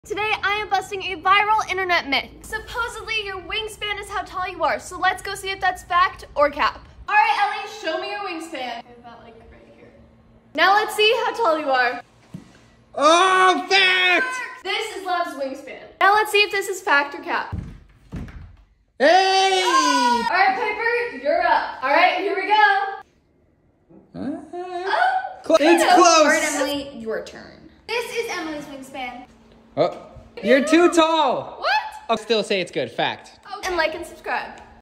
Today I am busting a viral internet myth. Supposedly your wingspan is how tall you are, so let's go see if that's fact or cap. All right, Ellie, show me your wingspan. About like right here. Now let's see how tall you are. Oh, fact! This is Love's wingspan. Now let's see if this is fact or cap. Hey! All right, Piper, you're up. All right, here we go. It's close. All right, Emily, your turn. This is Emily's wingspan. Oh, you're too tall. What? I'll still say it's good. Fact. And like and subscribe.